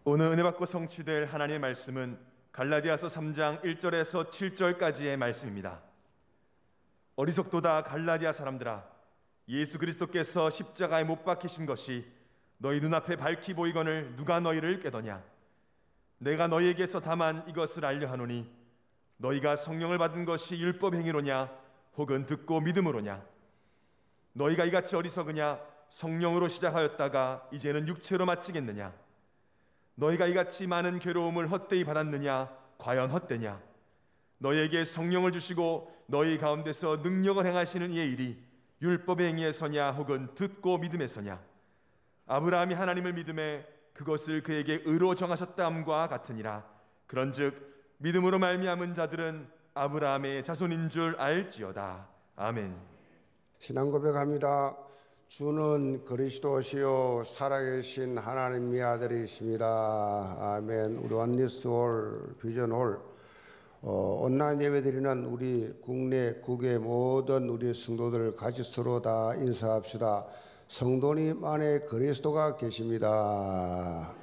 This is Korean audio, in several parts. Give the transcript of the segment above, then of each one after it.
오늘 은혜 받고 성취될 하나님의 말씀은 갈라디아서 3장 1절에서 7절까지의 말씀입니다. 어리석도다 갈라디아 사람들아, 예수 그리스도께서 십자가에 못 박히신 것이 너희 눈앞에 밝히 보이거늘 누가 너희를 깨더냐? 내가 너희에게서 다만 이것을 알려 하노니 너희가 성령을 받은 것이 율법 행위로냐 혹은 듣고 믿음으로냐? 너희가 이같이 어리석으냐? 성령으로 시작하였다가 이제는 육체로 마치겠느냐? 너희가 이같이 많은 괴로움을 헛되이 받았느냐? 과연 헛되냐? 너희에게 성령을 주시고 너희 가운데서 능력을 행하시는 이의 일이 율법의 행위에서냐 혹은 듣고 믿음에서냐? 아브라함이 하나님을 믿음에 그것을 그에게 의로 정하셨다함과 같으니라. 그런즉 믿음으로 말미암은 자들은 아브라함의 자손인 줄 알지어다. 아멘. 신앙 고백합니다. 주는 그리스도시요 살아계신 하나님의 아들이십니다. 아멘. 우리 원리스홀, 비전홀 온라인 예배드리는 우리 국내 국외 모든 우리 성도들 같이 서로 다 인사합시다. 성도님 안에 그리스도가 계십니다.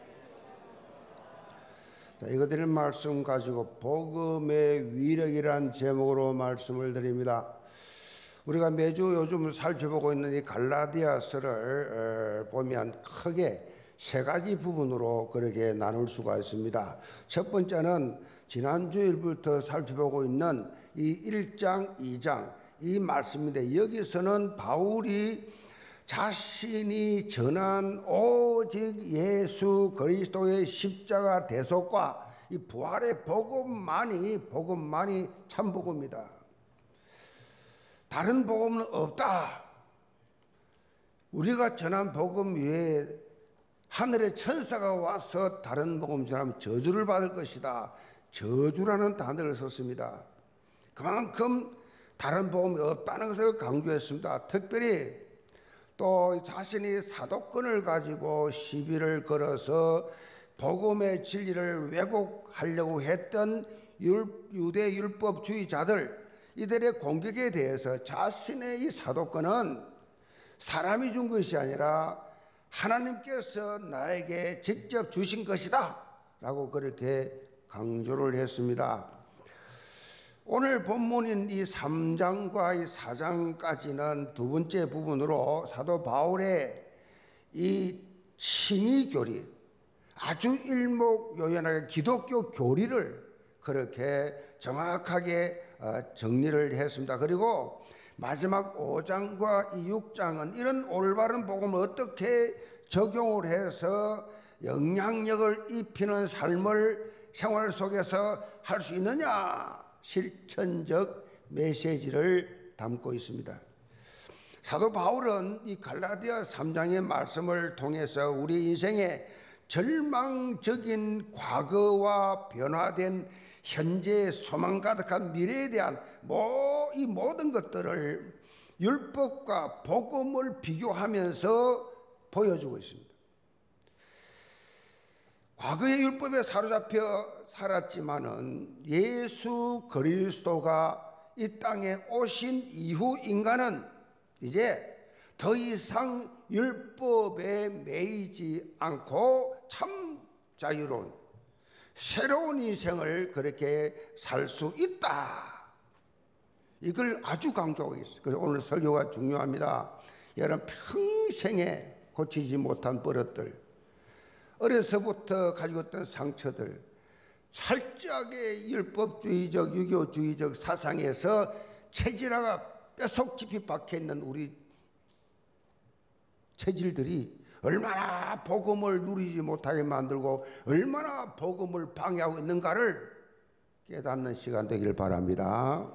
자, 이거 드릴 말씀 가지고 복음의 위력이란 제목으로 말씀을 드립니다. 우리가 매주 요즘 살펴보고 있는 이 갈라디아서를 보면 크게 세 가지 부분으로 그렇게 나눌 수가 있습니다. 첫 번째는 지난주일부터 살펴보고 있는 이 1장, 2장 이 말씀인데, 여기서는 바울이 자신이 전한 오직 예수 그리스도의 십자가 대속과 이 부활의 복음만이 참 복음이다. 다른 복음은 없다. 우리가 전한 복음 외에 하늘의 천사가 와서 다른 복음 전하면 저주를 받을 것이다. 저주라는 단어를 썼습니다. 그만큼 다른 복음이 없다는 것을 강조했습니다. 특별히 또 자신이 사도권을 가지고 시비를 걸어서 복음의 진리를 왜곡하려고 했던 유대 율법주의자들, 이들의 공격에 대해서 자신의 이 사도권은 사람이 준 것이 아니라 하나님께서 나에게 직접 주신 것이다 라고 그렇게 강조를 했습니다. 오늘 본문인 이 3장과 이 4장까지는 두 번째 부분으로 사도 바울의 이 칭의 교리, 아주 일목요연하게 기독교 교리를 그렇게 정확하게 정리를 했습니다. 그리고 마지막 5장과 6장은 이런 올바른 복음을 어떻게 적용을 해서 영향력을 입히는 삶을 생활 속에서 할 수 있느냐, 실천적 메시지를 담고 있습니다. 사도 바울은 이 갈라디아 3장의 말씀을 통해서 우리 인생의 절망적인 과거와 변화된 현재의 소망 가득한 미래에 대한 이 모든 것들을 율법과 복음을 비교하면서 보여주고 있습니다. 과거의 율법에 사로잡혀 살았지만은 예수 그리스도가 이 땅에 오신 이후 인간은 이제 더 이상 율법에 매이지 않고 참 자유로운 새로운 인생을 그렇게 살 수 있다. 이걸 아주 강조하고 있어요. 그래서 오늘 설교가 중요합니다. 여러분 평생에 고치지 못한 버릇들, 어려서부터 가지고 있던 상처들, 철저하게 율법주의적, 유교주의적 사상에서 체질화가 뼛속 깊이 박혀있는 우리 체질들이 얼마나 복음을 누리지 못하게 만들고 얼마나 복음을 방해하고 있는가를 깨닫는 시간 되길 바랍니다.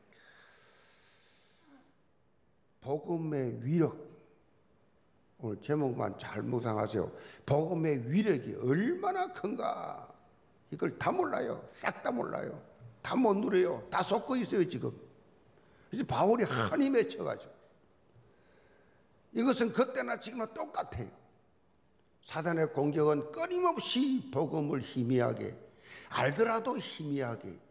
복음의 위력, 오늘 제목만 잘 묵상하세요. 복음의 위력이 얼마나 큰가, 이걸 다 몰라요. 싹 다 몰라요. 다 못 누려요. 다 섞어 있어요 지금. 그래서 바울이 한이 맺혀가지고, 이것은 그때나 지금은 똑같아요. 사단의 공격은 끊임없이 복음을 희미하게, 알더라도 희미하게,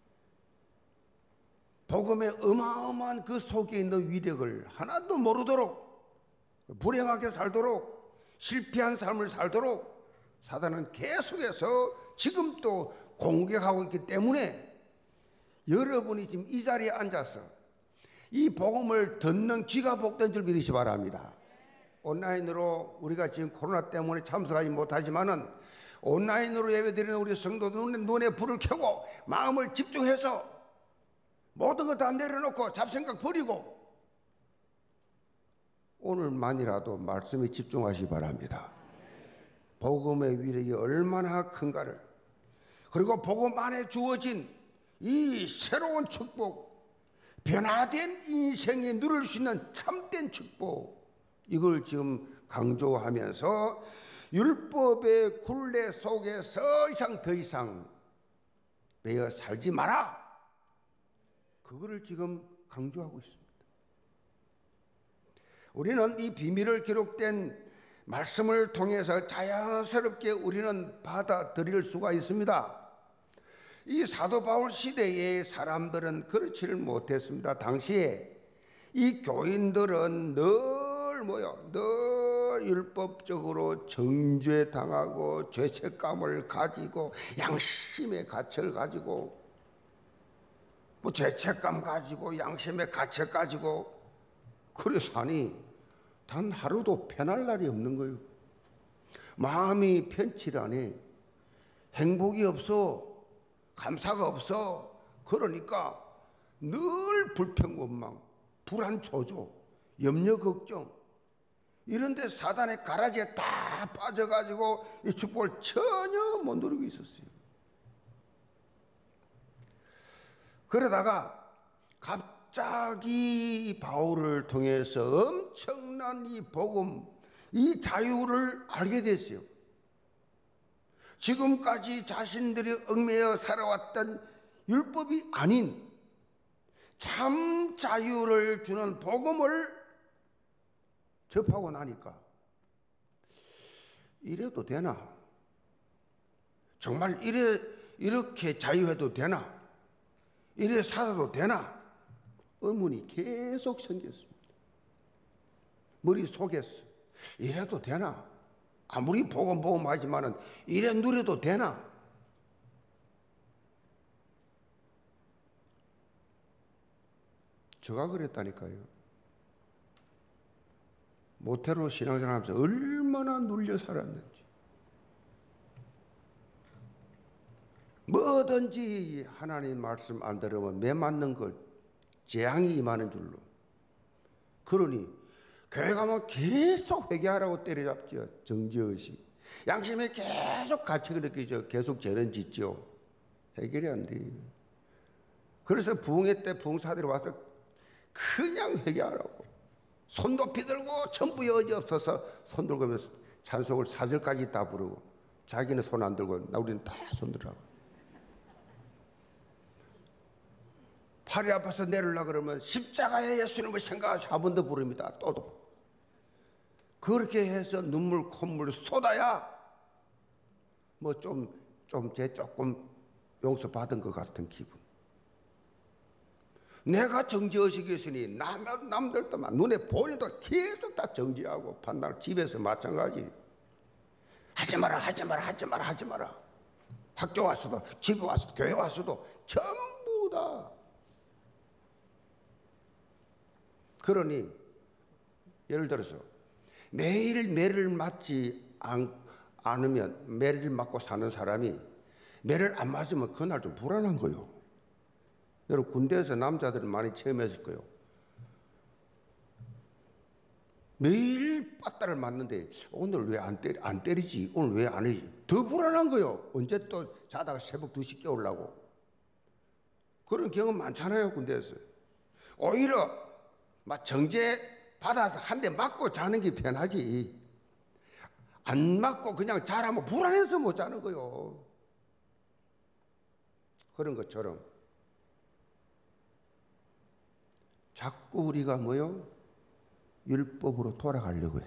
복음의 어마어마한 그 속에 있는 위력을 하나도 모르도록, 불행하게 살도록, 실패한 삶을 살도록 사단은 계속해서 지금 또 공격하고 있기 때문에 여러분이 지금 이 자리에 앉아서 이 복음을 듣는 귀가 복된 줄 믿으시 바랍니다. 온라인으로 우리가 지금 코로나 때문에 참석하지 못하지만은 온라인으로 예배드리는 우리 성도들 눈에 불을 켜고 마음을 집중해서 모든 거 다 내려놓고 잡생각 버리고 오늘만이라도 말씀에 집중하시기 바랍니다. 복음의 위력이 얼마나 큰가를, 그리고 복음 안에 주어진 이 새로운 축복, 변화된 인생에 누릴 수 있는 참된 축복, 이걸 지금 강조하면서 율법의 굴레 속에서 더 이상 매여 살지 마라, 그거를 지금 강조하고 있습니다. 우리는 이 비밀을 기록된 말씀을 통해서 자연스럽게 우리는 받아들일 수가 있습니다. 이 사도 바울 시대의 사람들은 그렇지를 못했습니다. 당시에 이 교인들은 늘 율법적으로 정죄당하고 죄책감을 가지고 양심의 가책을 가지고 죄책감 가지고 양심의 가책 가지고 그래 사니 단 하루도 편할 날이 없는 거예요. 마음이 편치라니, 행복이 없어, 감사가 없어. 그러니까 늘 불평원망, 불안 조조, 염려 걱정, 이런데 사단의 가라지에 다 빠져가지고 이 축복을 전혀 못 누리고 있었어요. 그러다가 갑자기 바울을 통해서 엄청난 이 복음, 이 자유를 알게 됐어요. 지금까지 자신들이 얽매여 살아왔던 율법이 아닌 참 자유를 주는 복음을 접하고 나니까 이래도 되나? 정말 이렇게 자유해도 되나? 이래 살아도 되나? 의문이 계속 생겼습니다. 머릿속에서 이래도 되나? 아무리 복음 하지만은 이래 누려도 되나? 제가 그랬다니까요. 모태로 신앙생활하면서 얼마나 눌려 살았는지. 뭐든지 하나님 말씀 안 들으면 매 맞는 걸 재앙이 임하는 줄로. 그러니 교회 가면 계속 회개하라고 때려잡죠. 정죄의식. 양심에 계속 가책을 느끼죠. 계속 죄는 짓죠. 해결이 안 돼요. 그래서 부흥회 때 부흥사들이 와서 그냥 회개하라고 손 높이 들고 전부 여지 없어서 손 들고 하면서 찬송을 사절까지 다 부르고, 자기는 손 안 들고 우리는 다 손 들라고. 팔이 아파서 내리려고 그러면 십자가에 예수님을 생각하셔 한 번 더 부릅니다. 또도. 그렇게 해서 눈물 콧물 쏟아야 뭐 죄 조금 용서받은 것 같은 기분. 내가 정죄의식이 있으니 남들도 막 눈에 보이도 계속 다 정죄하고 판단을. 집에서 마찬가지. 하지 마라. 학교 와서도, 집에 와서도, 교회 와서도 전부 다. 그러니 예를 들어서 매일 매를 맞지 않으면, 매를 맞고 사는 사람이 매를 안 맞으면 그날 좀 불안한 거예요. 여러분 군대에서 남자들은 많이 체험했을 거예요. 매일 빠따를 맞는데 오늘 왜 안 때리지? 오늘 왜 안 해지? 더 불안한 거예요. 언제 또 자다가 새벽 2시 깨우려고. 그런 경험 많잖아요, 군대에서. 오히려 막 정죄 받아서 한 대 맞고 자는 게 편하지. 안 맞고 그냥 자라면 불안해서 못 자는 거예요. 그런 것처럼 자꾸 우리가 율법으로 돌아가려고 해.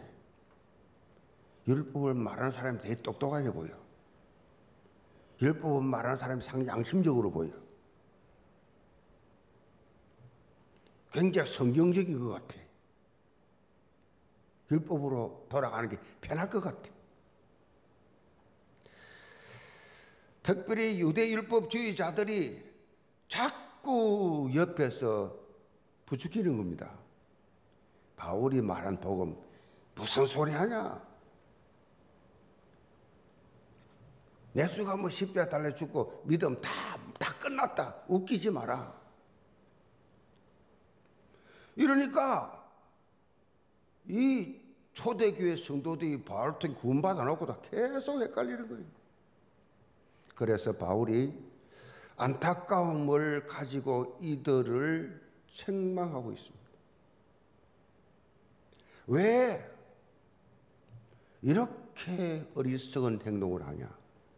율법을 말하는 사람이 되게 똑똑하게 보여. 율법을 말하는 사람이 상당히 양심적으로 보여. 굉장히 성경적인 것 같아. 율법으로 돌아가는 게 편할 것 같아. 특별히 유대율법주의자들이 자꾸 옆에서 부추기는 겁니다. 바울이 말한 복음 무슨 소리 하냐? 예수가 뭐 십자가 달려 죽고 믿음 다 끝났다. 웃기지 마라. 이러니까 이 초대교회 성도들이 바울한테 구원받아 놓고 다 계속 헷갈리는 거예요. 그래서 바울이 안타까움을 가지고 이들을 책망하고 있습니다. 왜 이렇게 어리석은 행동을 하냐?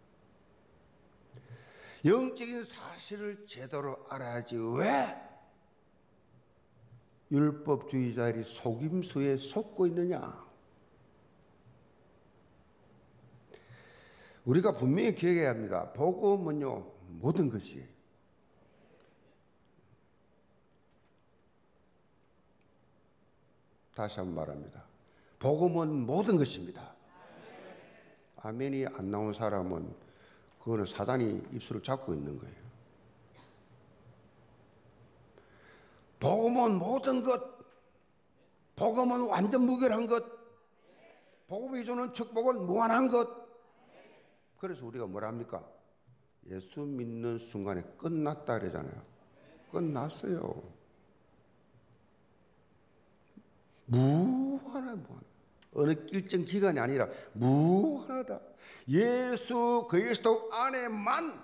영적인 사실을 제대로 알아야지 왜 율법주의자들이 속임수에 속고 있느냐? 우리가 분명히 기억해야 합니다. 복음은요, 모든 것이 다시 한번 말합니다. 복음은 모든 것입니다. 아멘이 안 나온 사람은 그거는 사단이 입술을 잡고 있는 거예요. 복음은 모든 것, 복음은 완전 무결한 것, 복음이 주는 축복은 무한한 것. 그래서 우리가 뭐라 합니까? 예수 믿는 순간에 끝났다 그러잖아요. 끝났어요. 무한한. 어느 일정 기간이 아니라 무한하다. 예수 그리스도 안에만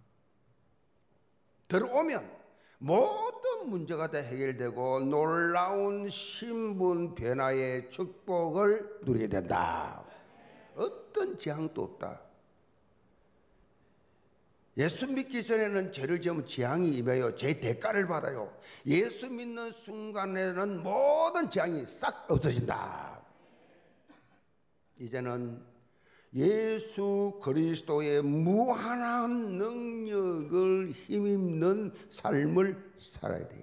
들어오면 모든 문제가 다 해결되고 놀라운 신분 변화의 축복을 누리게 된다. 어떤 재앙도 없다. 예수 믿기 전에는 죄를 지으면 재앙이 임해요. 죄의 대가를 받아요. 예수 믿는 순간에는 모든 재앙이 싹 없어진다. 이제는 예수 그리스도의 무한한 능력을 힘입는 삶을 살아야 돼요.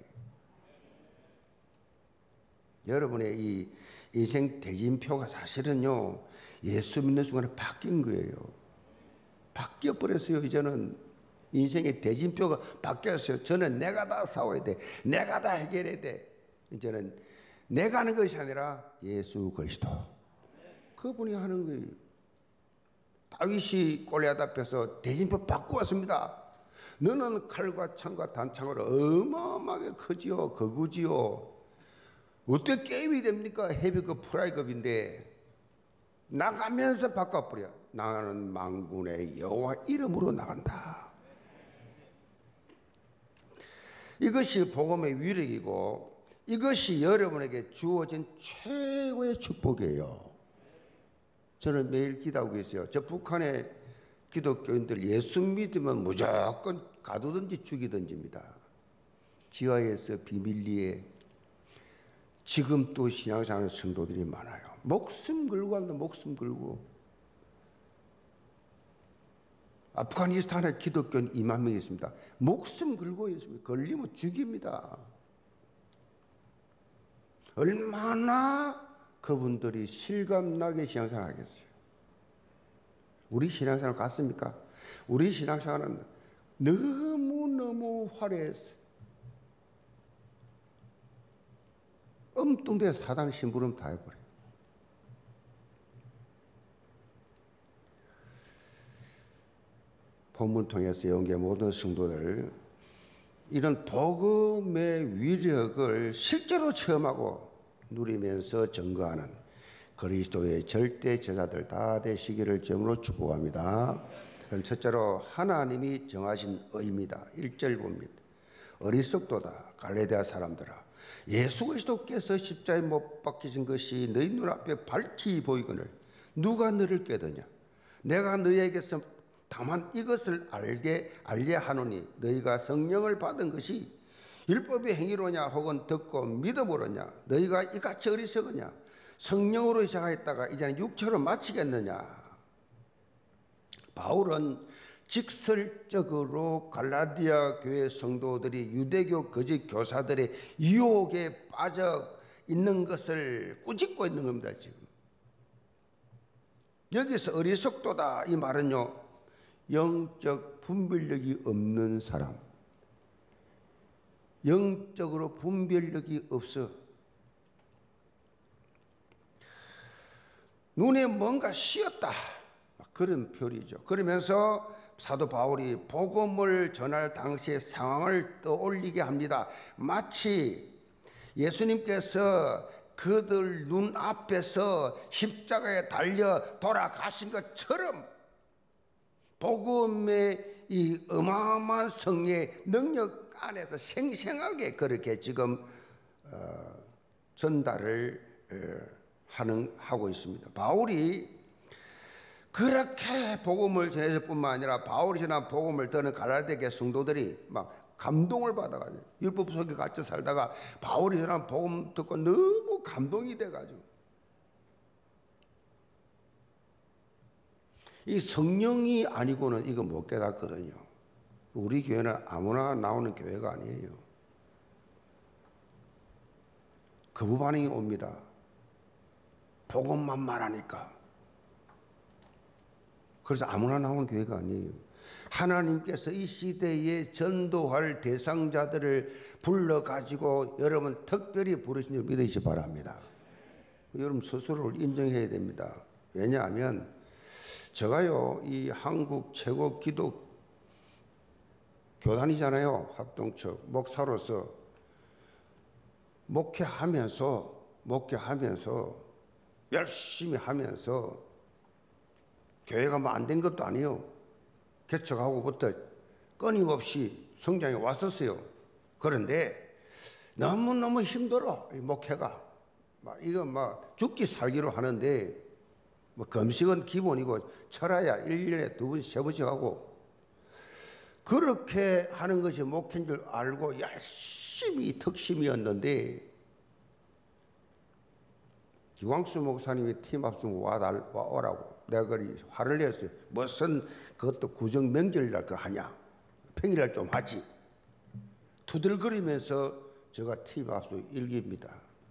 여러분의 이 인생 대진표가 사실은요, 예수 믿는 순간에 바뀐 거예요. 바뀌어 버렸어요. 이제는 인생의 대진표가 바뀌었어요. 저는 내가 다 싸워야 돼. 내가 다 해결해야 돼. 이제는 내가 하는 것이 아니라 예수 그리스도. 그분이 하는 거예요. 다윗이 골리앗 앞에서 대진표 바꾸었습니다. 너는 칼과 창과 단창으로 어마어마하게 크지요. 거구지요. 어떻게 게임이 됩니까? 헤비급 프라이급인데 나가면서 바꿔버려. 나는 만군의 여호와 이름으로 나간다. 이것이 복음의 위력이고 이것이 여러분에게 주어진 최고의 축복이에요. 저는 매일 기도하고 있어요. 저 북한의 기독교인들 예수 믿으면 무조건 가두든지 죽이든지입니다. 지하에서 비밀리에 지금 또 신앙생활 성도들이 많아요. 목숨 걸고 한다. 목숨 걸고. 아프가니스탄에 기독교인 2만 명이 있습니다. 목숨 걸고 있습니다. 걸리면 죽입니다. 얼마나 그분들이 실감나게 신앙생활 하겠어요. 우리 신앙생활 같습니까? 우리 신앙생활은 너무너무 화려했어요. 엉뚱대 사단 심부름 다 해버려요. 본문 통해서 연계 모든 성도들 이런 복음의 위력을 실제로 체험하고 누리면서 증거하는 그리스도의 절대 제자들 다 되시기를 점으로 축복합니다. 그럼 첫째로 하나님이 정하신 의입니다. 1절 봅니다. 어리석도다 갈레디아 사람들아, 예수 그리스도께서 십자가에 못 박히신 것이 너희 눈앞에 밝히 보이거늘 누가 너를 깨더냐? 내가 너희에게서 다만 이것을 알게 하노니 너희가 성령을 받은 것이 율법의 행위로냐 혹은 듣고 믿음으로냐? 너희가 이같이 어리석으냐? 성령으로 시작했다가 이제는 육체로 마치겠느냐? 바울은 직설적으로 갈라디아 교회 성도들이 유대교 거짓 교사들의 유혹에 빠져 있는 것을 꾸짖고 있는 겁니다. 지금 여기서 어리석도다 이 말은요, 영적 분별력이 없는 사람, 영적으로 분별력이 없어. 눈에 뭔가 씌었다, 그런 표현이죠. 그러면서 사도 바울이 복음을 전할 당시의 상황을 떠올리게 합니다. 마치 예수님께서 그들 눈앞에서 십자가에 달려 돌아가신 것처럼 복음의 이 어마어마한 성의 능력 안에서 생생하게 그렇게 지금 전달을 하고 있습니다. 바울이 그렇게 복음을 전했을 뿐만 아니라 바울이 전한 복음을 듣는 갈라디아 성도들이 막 감동을 받아가지고 율법 속에 갇혀 살다가 바울이 전한 복음 듣고 너무 감동이 돼가지고 이 성령이 아니고는 이거 못 깨닫거든요. 우리 교회는 아무나 나오는 교회가 아니에요. 거부 반응이 옵니다. 복음만 말하니까. 그래서 아무나 나오는 교회가 아니에요. 하나님께서 이 시대에 전도할 대상자들을 불러가지고 여러분 특별히 부르신 줄 믿으시기 바랍니다. 여러분 스스로를 인정해야 됩니다. 왜냐하면 제가요, 이 한국 최고 기독 교단이잖아요. 합동처 목사로서 목회하면서 열심히 하면서 교회가 뭐 안 된 것도 아니에요. 개척하고부터 끊임없이 성장해 왔었어요. 그런데 너무너무 힘들어, 이 목회가. 이거 막 죽기 살기로 하는데 뭐 금식은 기본이고 철야야 1년에 2번, 3번씩 하고 그렇게 하는 것이 목회인 줄 알고 열심히 특심이었는데 유광수 목사님이 팀 합성 와오라고 내가 그리 화를 냈어요. 무슨 그것도 구정 명절이라 그 하냐, 평일날 좀 하지. 투덜거리면서 제가 팀 합성 일기입니다.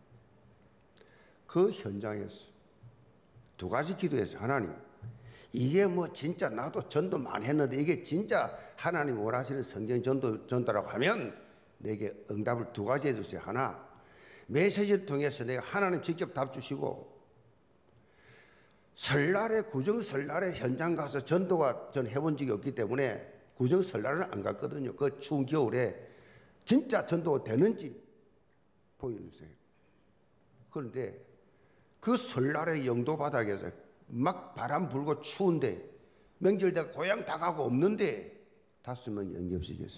그 현장에서 두 가지 기도했어요. 하나님, 이게 뭐 진짜 나도 전도 많이 했는데 이게 진짜 하나님 원하시는 성경 전도라고 하면 내게 응답을 두 가지 해주세요. 하나, 메시지를 통해서 내가 하나님 직접 답 주시고, 설날에 구정 설날에 현장 가서 전도가 전 해본 적이 없기 때문에 구정 설날은 안 갔거든요. 그 추운 겨울에 진짜 전도가 되는지 보여주세요. 그런데 그 설날에 영도 바닥에서 막 바람 불고 추운데 명절때 고향 다 가고 없는데 5명 영접시켰어요.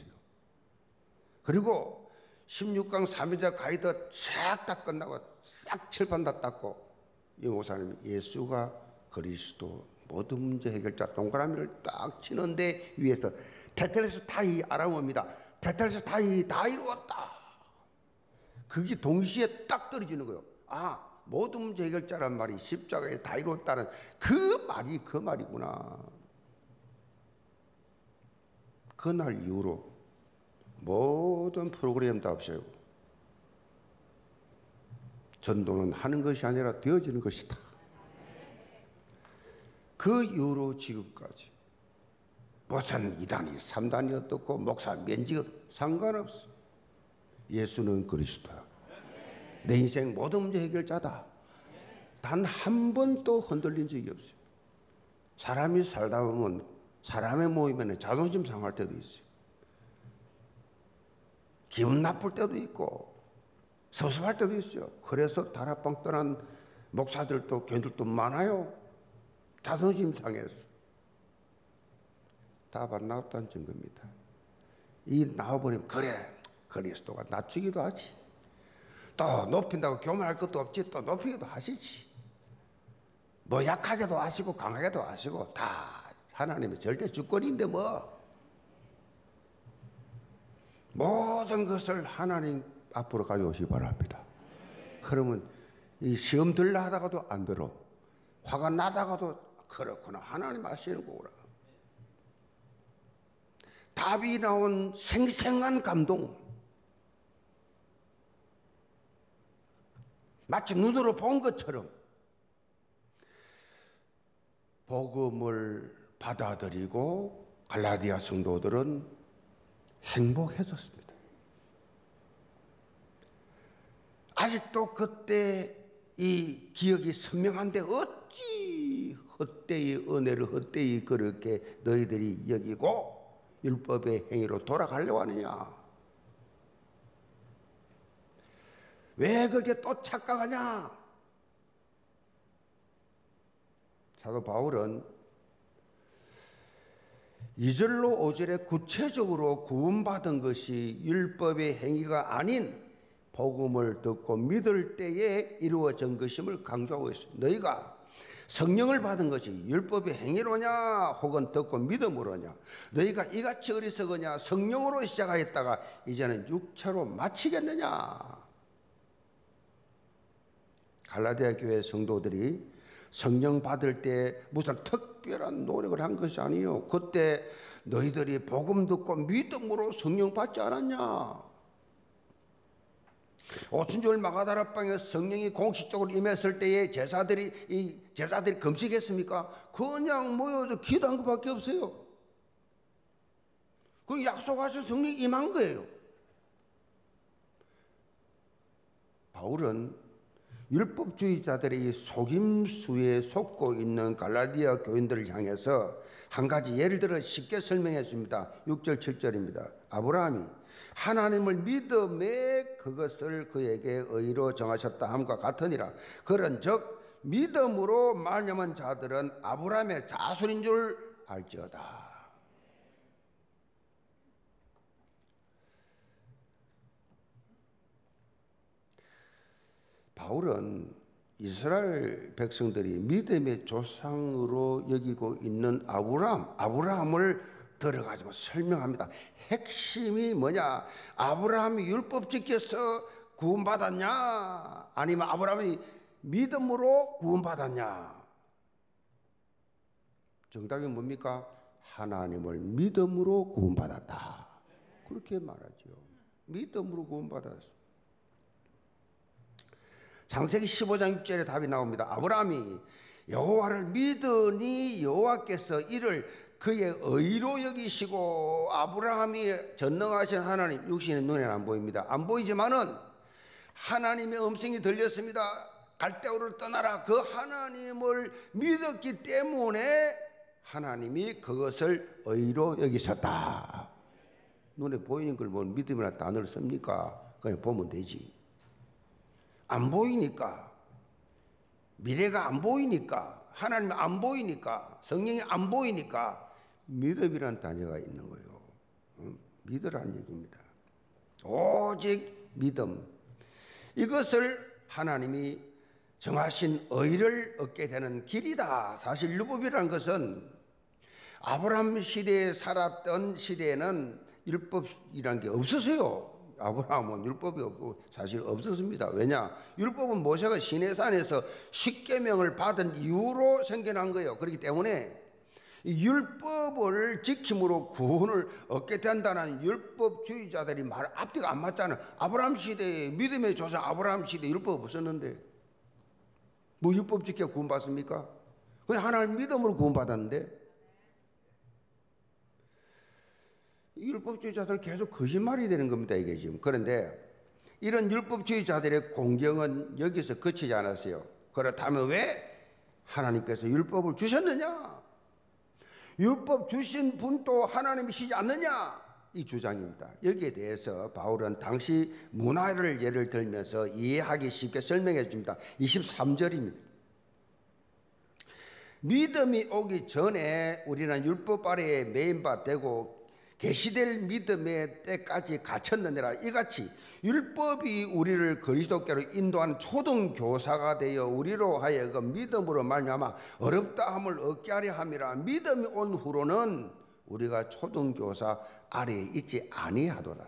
그리고 16강 3일자 가이드 싹 다 끝나고 싹 칠판 다 닦고 이 목사님이 예수가 그리스도 모든 문제 해결자 동그라미를 딱 치는데 위에서 테텔레스 타이 아람어입니다. 테텔레스 타이 다 이루었다. 그게 동시에 딱 떨어지는 거예요. 아, 모든 문제 해결자란 말이 십자가에 다 이루었다는 그 말이구나. 그날 이후로 모든 프로그램 다 없어요. 전도는 하는 것이 아니라 되어지는 것이다. 그 이후로 지금까지 무슨 2단이 3단이 어떻고 목사 면직 상관없어. 예수는 그리스도야. 내 인생 모든 문제 해결자다. 단 한 번도 흔들린 적이 없어요. 사람이 살다 보면 사람의 모임에는 자존심 상할 때도 있어요. 기분 나쁠 때도 있고 섭섭할 때도 있어요. 그래서 다락방 떠난 목사들도 교인들도 많아요. 자존심 상해서. 답 안 나왔다는 증거입니다. 이 나와버리면 그래 그리스도가 낮추기도 하지. 또 높인다고 교만할 것도 없지. 또 높이기도 하시지. 뭐 약하게도 하시고 강하게도 하시고 다 하나님의 절대 주권인데 뭐 모든 것을 하나님 앞으로 가져오시기 바랍니다. 그러면 이 시험 들라 하다가도 안 들어. 화가 나다가도 그렇구나. 하나님 아시는 거구나. 답이 나온 생생한 감동. 마치 눈으로 본 것처럼 복음을 받아들이고 갈라디아 성도들은 행복했었습니다. 아직도 그때 이 기억이 선명한데 어찌 헛되이 은혜를 헛되이 그렇게 너희들이 여기고 율법의 행위로 돌아가려고 하느냐? 왜 그렇게 또 착각하냐? 사도 바울은 2절로 5절에 구체적으로 구원받은 것이 율법의 행위가 아닌 복음을 듣고 믿을 때에 이루어진 것임을 강조하고 있습니다. 너희가 성령을 받은 것이 율법의 행위로냐 혹은 듣고 믿음으로냐, 너희가 이같이 어리석으냐, 성령으로 시작하였다가 이제는 육체로 마치겠느냐. 갈라디아 교회 성도들이 성령 받을 때 무슨 특별한 노력을 한 것이 아니요, 그때 너희들이 복음 듣고 믿음으로 성령 받지 않았냐. 오순절 마가다락방에 성령이 공식적으로 임했을 때에 제자들이 금식했습니까? 그냥 모여서 기도한 것밖에 없어요. 그 약속하신 성령이 임한 거예요. 바울은 율법주의자들의 속임수에 속고 있는 갈라디아 교인들을 향해서 한 가지 예를 들어 쉽게 설명해 줍니다. 6절 7절입니다. 아브라함이 하나님을 믿음에 그것을 그에게 의로 정하셨다 함과 같으니라. 그런즉 믿음으로 말념한 자들은 아브라함의 자손인 줄 알지어다. 바울은 이스라엘 백성들이 믿음의 조상으로 여기고 있는 아브라함을 들어가지고 설명합니다. 핵심이 뭐냐? 아브라함이 율법 지켜서 구원받았냐? 아니면 아브라함이 믿음으로 구원받았냐? 정답이 뭡니까? 하나님을 믿음으로 구원받았다. 그렇게 말하죠. 믿음으로 구원받았어. 창세기 15장 6절에 답이 나옵니다. 아브라함이 여호와를 믿으니 여호와께서 이를 그의 의로 여기시고, 아브라함이 전능하신 하나님, 육신의 눈에는 안 보입니다. 안 보이지만은 하나님의 음성이 들렸습니다. 갈대우를 떠나라. 그 하나님을 믿었기 때문에 하나님이 그것을 의로 여기셨다. 눈에 보이는 걸 뭐 믿음이라는 단어를 씁니까? 그냥 보면 되지. 안 보이니까, 미래가 안 보이니까, 하나님이 안 보이니까, 성령이 안 보이니까 믿음이란 단어가 있는 거예요. 믿으라는 얘기입니다. 오직 믿음. 이것을 하나님이 정하신 의를 얻게 되는 길이다. 사실 율법이라는 것은 아브라함 시대에 살았던 시대에는 율법이라는 게 없었어요. 아브라함은 율법이 없고 사실 없었습니다. 왜냐? 율법은 모세가 시내산에서 십계명을 받은 이후로 생겨난 거예요. 그렇기 때문에 율법을 지킴으로 구원을 얻게 된다는 율법주의자들이 말 앞뒤가 안 맞잖아요. 아브라함 시대에 믿음의 조상 아브라함 시대에 율법 없었는데 뭐 율법 지켜 구원받습니까? 그냥 하나님 믿음으로 구원받았는데, 율법주의자들 계속 거짓말이 되는 겁니다, 이게 지금. 그런데 이런 율법주의자들의 공경은 여기서 그치지 않았어요. 그렇다면 왜 하나님께서 율법을 주셨느냐? 율법 주신 분도 하나님이시지 않느냐? 이 주장입니다. 여기에 대해서 바울은 당시 문화를 예를 들면서 이해하기 쉽게 설명해 줍니다. 23절입니다. 믿음이 오기 전에 우리는 율법 아래에 매인 바 되고 계시될 믿음의 때까지 갇혔느니라. 이같이 율법이 우리를 그리스도께로 인도하는 초등교사가 되어 우리로 하여금 믿음으로 말미암아 어렵다함을 얻게 하려 함이라. 믿음이 온 후로는 우리가 초등교사 아래에 있지 아니하도다.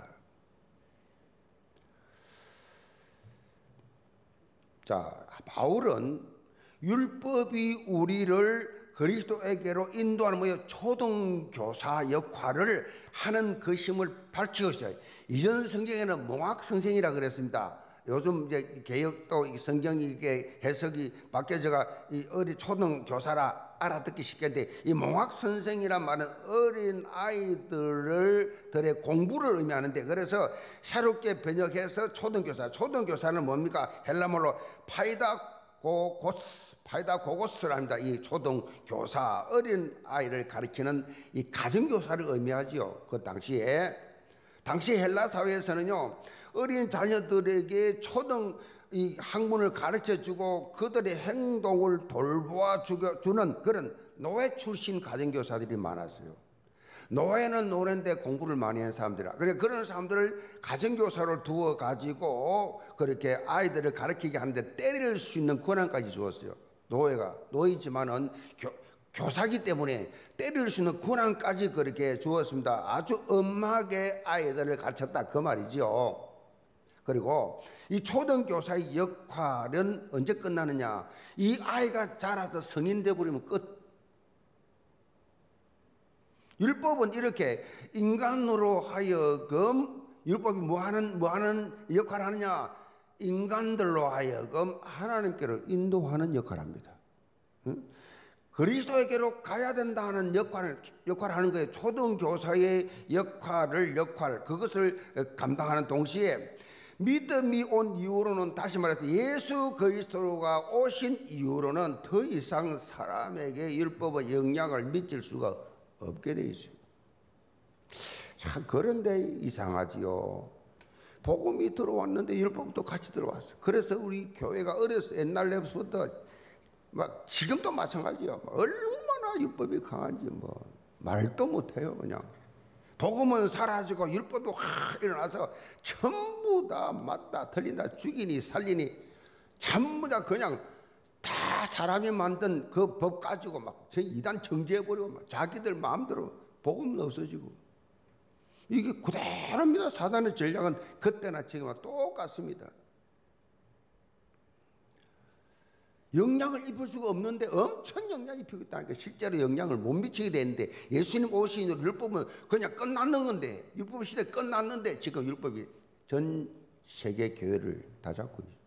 자, 바울은 율법이 우리를 그리스도에게로 인도하는 뭐예요? 초등교사 역할을 하는 것임을 밝히고 있어요. 이전 성경에는 몽학선생이라 그랬습니다. 요즘 이제 개혁도 성경이 이게 해석이 바뀌어져가 이 어리 초등교사라 알아듣기 쉽겠는데, 이 몽학 선생이란 말은 어린 아이들의 공부를 의미하는데, 그래서 새롭게 번역해서 초등교사는 뭡니까? 헬라말로 파이다고고스랍니다. 이 초등교사, 어린 아이를 가리키는 이 가정교사를 의미하지요. 그 당시 헬라 사회에서는요, 어린 자녀들에게 이 학문을 가르쳐주고 그들의 행동을 돌보아주는 그런 노예 출신 가정교사들이 많았어요. 노예는 노예인데 공부를 많이 한 사람들이라. 그런 사람들을 가정교사로 두어가지고 그렇게 아이들을 가르치게 하는데 때릴 수 있는 권한까지 주었어요. 노예지만은 교사기 때문에 때릴 수 있는 권한까지 그렇게 주었습니다. 아주 엄하게 아이들을 가르쳤다 그 말이죠. 그리고 이 초등교사의 역할은 언제 끝나느냐? 이 아이가 자라서 성인 되어버리면 끝. 율법은 이렇게 인간으로 하여금, 율법이 뭐 하는 역할을 하느냐? 인간들로 하여금 하나님께로 인도하는 역할을 합니다. 그리스도에게로 가야 된다는 역할을 하는 거예요. 초등교사의 그것을 감당하는 동시에 믿음이 온 이후로는, 다시 말해서 예수 그리스도가 오신 이후로는 더 이상 사람에게 율법의 영향을 미칠 수가 없게 돼 있어요. 참, 그런데 이상하지요. 복음이 들어왔는데 율법도 같이 들어왔어요. 그래서 우리 교회가 옛날부터 막 지금도 마찬가지요. 얼마나 율법이 강한지 말도 못해요. 그냥 복음은 사라지고 율법이 확 일어나서 전부 다 맞다 틀린다, 죽이니 살리니 전부 다 그냥 다 사람이 만든 그 법 가지고 막 이단 정지해버리고 자기들 마음대로 복음은 없어지고, 이게 그대로입니다. 사단의 전략은 그때나 지금과 똑같습니다. 영향을 입을 수가 없는데 엄청 영향을 입히고 있다니까. 실제로 영향을 못 미치게 되는데, 예수님 오신 후 율법은 그냥 끝났는 건데, 율법 시대 끝났는데 지금 율법이 전 세계 교회를 다 잡고 있어요.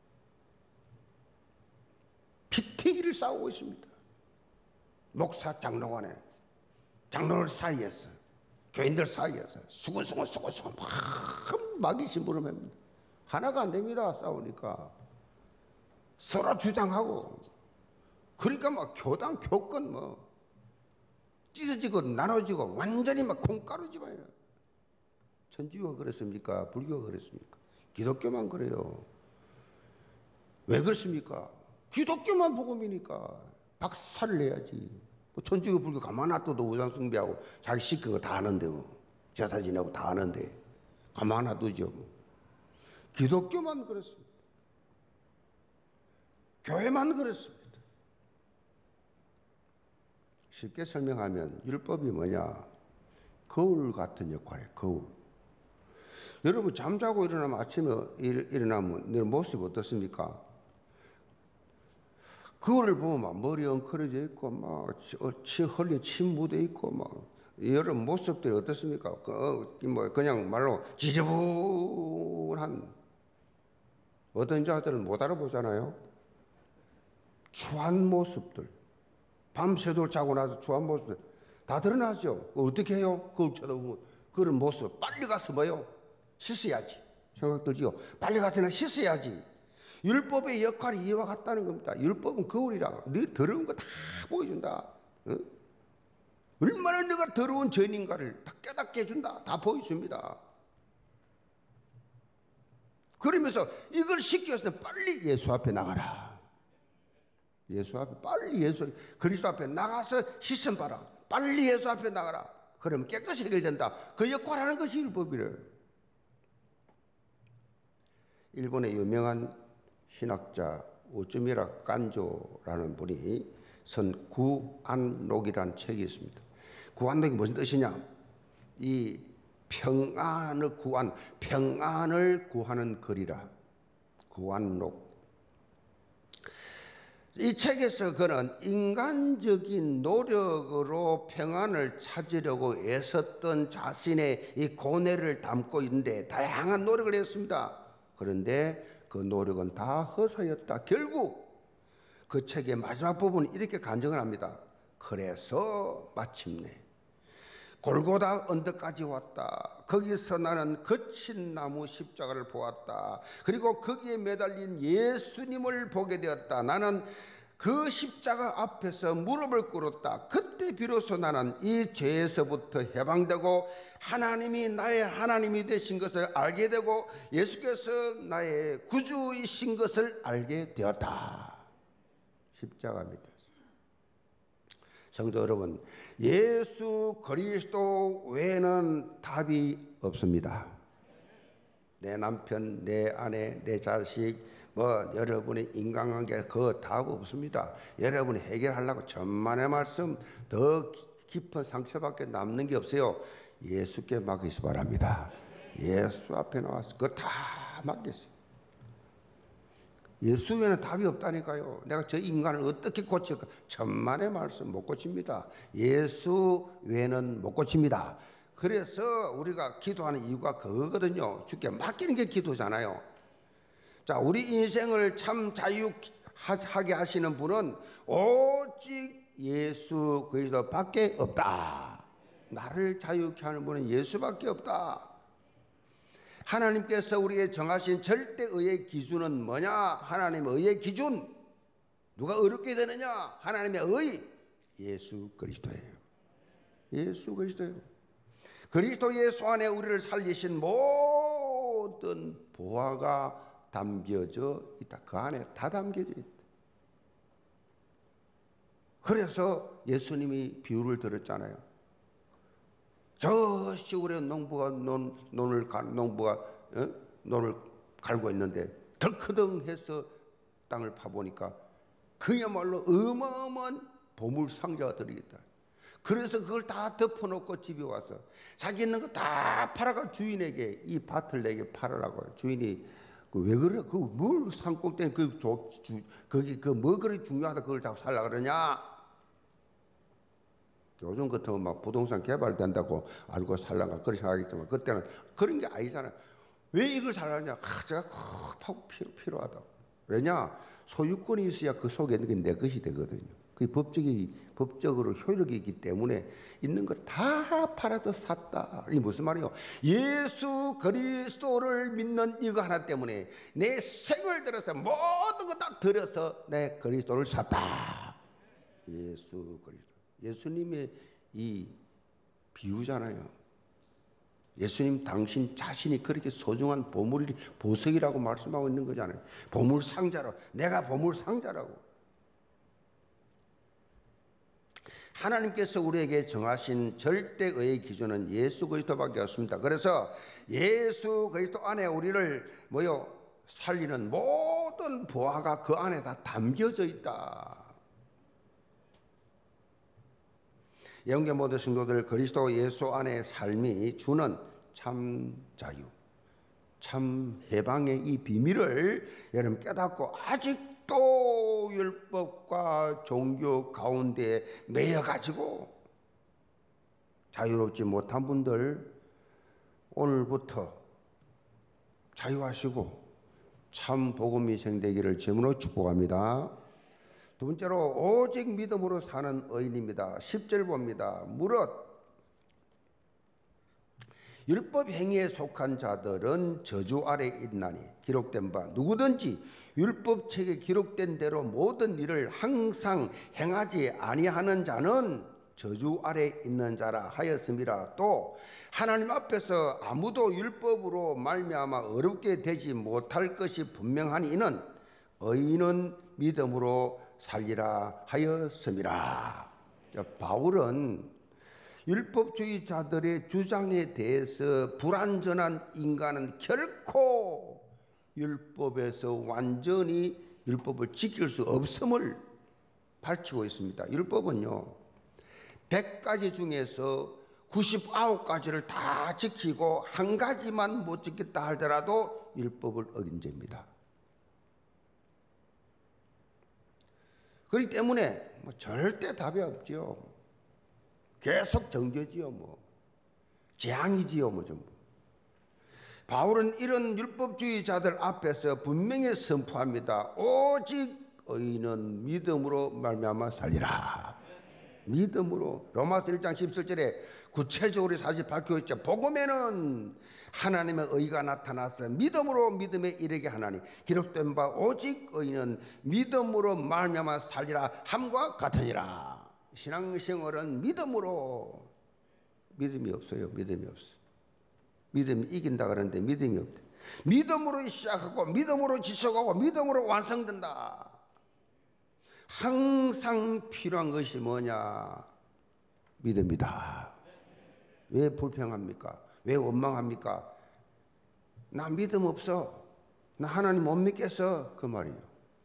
피튀기를 싸우고 있습니다. 목사 장로간에, 장로들 사이에서, 교인들 사이에서 수근수근 막 심부름합니다. 하나가 안 됩니다. 싸우니까 서로 주장하고, 그러니까 막 교단 교권 찢어지고 나눠지고 완전히 막 콩가루 집안이에요. 천주교가 그랬습니까? 불교가 그랬습니까? 기독교만 그래요. 왜 그렇습니까? 기독교만 복음이니까 박살을 내야지. 천주교 불교 가만 놔둬도 우상 숭배하고 자기 시킨 거 다 아는데, 제사 지내고 다 아는데 가만 놔두죠. 기독교만 그렇습니다. 교회만 그렇습니다. 쉽게 설명하면 율법이 뭐냐? 거울 같은 역할이에요. 거울. 여러분 잠자고 일어나면, 아침에 일어나면 내 모습이 어떻습니까? 거울을 보면 막 머리 엉클어져 있고 막 흘린 침 묻어 있고 막 여러분 모습들이 어떻습니까? 그냥 말로 지저분한, 어떤 자들은 못 알아보잖아요. 추한 모습들, 밤새도록 자고 나서 추한 모습들 다 드러나죠. 어떻게 해요? 거울 쳐다보면 그런 모습 빨리 가서 씻어야지 생각 들지요. 빨리 가서 씻어야지. 율법의 역할이 이와 같다는 겁니다. 율법은 거울이라. 네 더러운 거 다 보여준다. 얼마나 네가 더러운 죄인인가를 다 깨닫게 해준다. 다 보여줍니다. 그러면서 이걸 시켜서 빨리 예수 앞에 나가라. 그리스도 앞에 나가서 씻음 봐라. 빨리 예수 앞에 나가라. 그러면 깨끗이 해결된다. 그 역할을 하는 것이 율법이래. 일본의 유명한 신학자 오즈미라 깐조라는 분이 쓴 구안록이라는 책이 있습니다. 구안록이 무슨 뜻이냐? 이 평안을 구하는 글이라. 구안록. 이 책에서 그는 인간적인 노력으로 평안을 찾으려고 애썼던 자신의 이 고뇌를 담고 있는데, 다양한 노력을 했습니다. 그런데 그 노력은 다 허사였다. 결국 그 책의 마지막 부분은 이렇게 간증을 합니다. 그래서 마침내 골고다 언덕까지 왔다. 거기서 나는 거친 나무 십자가를 보았다. 그리고 거기에 매달린 예수님을 보게 되었다. 나는 그 십자가 앞에서 무릎을 꿇었다. 그때 비로소 나는 이 죄에서부터 해방되고 하나님이 나의 하나님이 되신 것을 알게 되고 예수께서 나의 구주이신 것을 알게 되었다. 십자가입니다. 성도 여러분, 예수 그리스도 외에는 답이 없습니다. 내 남편, 내 아내, 내 자식, 여러분의 인간관계 그 답 없습니다. 여러분이 해결하려고 천만의 말씀 더 깊은 상처밖에 남는 게 없어요. 예수께 맡기시 바랍니다. 예수 앞에 나와서 그거 다 맡겼어요. 예수 외에는 답이 없다니까요. 내가 저 인간을 어떻게 고칠까? 천만의 말씀 못 고칩니다. 예수 외에는 못 고칩니다. 그래서 우리가 기도하는 이유가 그거거든요. 주께 맡기는 게 기도잖아요. 자, 우리 인생을 참 자유하게 하시는 분은 오직 예수 그리스도밖에 없다. 나를 자유케 하는 분은 예수밖에 없다. 하나님께서 우리에게 정하신 절대의의 기준은 뭐냐? 하나님의 의의 기준. 누가 어렵게 되느냐? 하나님의 의. 예수 그리스도예요. 예수 그리스도예요. 그리스도 예수 안에 우리를 살리신 모든 보화가 담겨져 있다. 그 안에 다 담겨져 있다. 그래서 예수님이 비유를 들었잖아요. 저 시골에 농부가 논을 갈고 있는데 덜커덩해서 땅을 파보니까 그야말로 어마어마한 보물 상자가 들어있다. 그래서 그걸 다 덮어놓고 집에 와서 자기 있는 거 다 팔아가 주인에게 이 밭을 내게 팔으라고. 주인이 왜 그래? 그 뭘 산꼭대기 거기 그 뭐 그리 중요하다 그걸 자꾸 살라 그러냐? 요즘 같으면 막 부동산 개발된다고 알고 살라가 그렇게 생각하겠지만 그때는 그런 게 아니잖아요. 왜 이걸 살라냐? 제가 꼭 필요하다고. 왜냐? 소유권이 있어야 그 속에 있는 게 내 것이 되거든요. 그 법적으로 효력이 있기 때문에 있는 거 다 팔아서 샀다. 이게 무슨 말이에요? 예수 그리스도를 믿는 이거 하나 때문에 내 생을 들여서 모든 거 다 들여서 내 그리스도를 샀다. 예수 그리스도. 예수님의 이 비유잖아요. 예수님 당신 자신이 그렇게 소중한 보석이라고 말씀하고 있는 거잖아요. 보물 상자로. 내가 보물 상자라고. 하나님께서 우리에게 정하신 절대의 기준은 예수 그리스도밖에 없습니다. 그래서 예수 그리스도 안에 우리를 살리는 모든 보화가 그 안에 다 담겨져 있다. 영계 모든 성도들, 그리스도 예수 안의 삶이 주는 참 자유, 참 해방의 이 비밀을 여러분 깨닫고 아직도 율법과 종교 가운데 매여가지고 자유롭지 못한 분들 오늘부터 자유하시고 참 복음이 생되기를 제물로 축복합니다. 두 번째로 오직 믿음으로 사는 의인입니다. 10절 봅니다. 무릇 율법 행위에 속한 자들은 저주 아래 있나니 기록된 바 누구든지 율법책에 기록된 대로 모든 일을 항상 행하지 아니하는 자는 저주 아래 있는 자라 하였음이라. 또 하나님 앞에서 아무도 율법으로 말미암아 어렵게 되지 못할 것이 분명하니 이는 의인은 믿음으로 살리라 하였음이라. 바울은 율법주의자들의 주장에 대해서 불완전한 인간은 결코 율법에서 완전히 율법을 지킬 수 없음을 밝히고 있습니다. 율법은요 100가지 중에서 99가지를 다 지키고 한 가지만 못 지켰다 하더라도 율법을 어긴 죄입니다. 그렇기 때문에 절대 답이 없지요. 계속 정죄지요. 재앙이지요. 전부. 바울은 이런 율법주의자들 앞에서 분명히 선포합니다. 오직 의인은 믿음으로 말미암아 살리라. 믿음으로. 로마서 1장 17절에 구체적으로 사실 밝혀 있죠. 복음에는 하나님의 의가 나타나서 믿음으로 믿음에 이르게 하나니 기록된 바 오직 의인은 믿음으로 말미암아 살리라 함과 같으니라. 신앙생활은 믿음으로. 믿음이 없어요. 믿음이 없어. 믿음이 이긴다 그러는데 믿음이 없대. 믿음으로 시작하고 믿음으로 지속하고 믿음으로 완성된다. 항상 필요한 것이 뭐냐? 믿음이다. 왜 불평합니까? 왜 원망합니까? 나 믿음 없어. 나 하나님 못 믿겠어. 그 말이에요.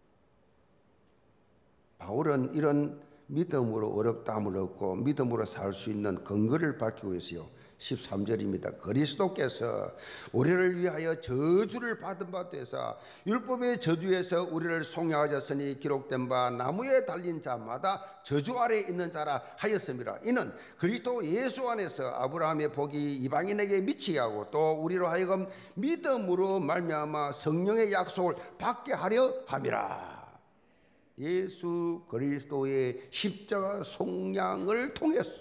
바울은 이런 믿음으로 어렵다함을 얻고 믿음으로 살 수 있는 근거를 밝히고 있어요. 13절입니다. 그리스도께서 우리를 위하여 저주를 받은 바 되사 율법의 저주에서 우리를 속량하셨으니 기록된 바 나무에 달린 자마다 저주 아래에 있는 자라 하였음이라. 이는 그리스도 예수 안에서 아브라함의 복이 이방인에게 미치게 하고 또 우리로 하여금 믿음으로 말미암아 성령의 약속을 받게 하려 함이라. 예수 그리스도의 십자가 속량을 통해서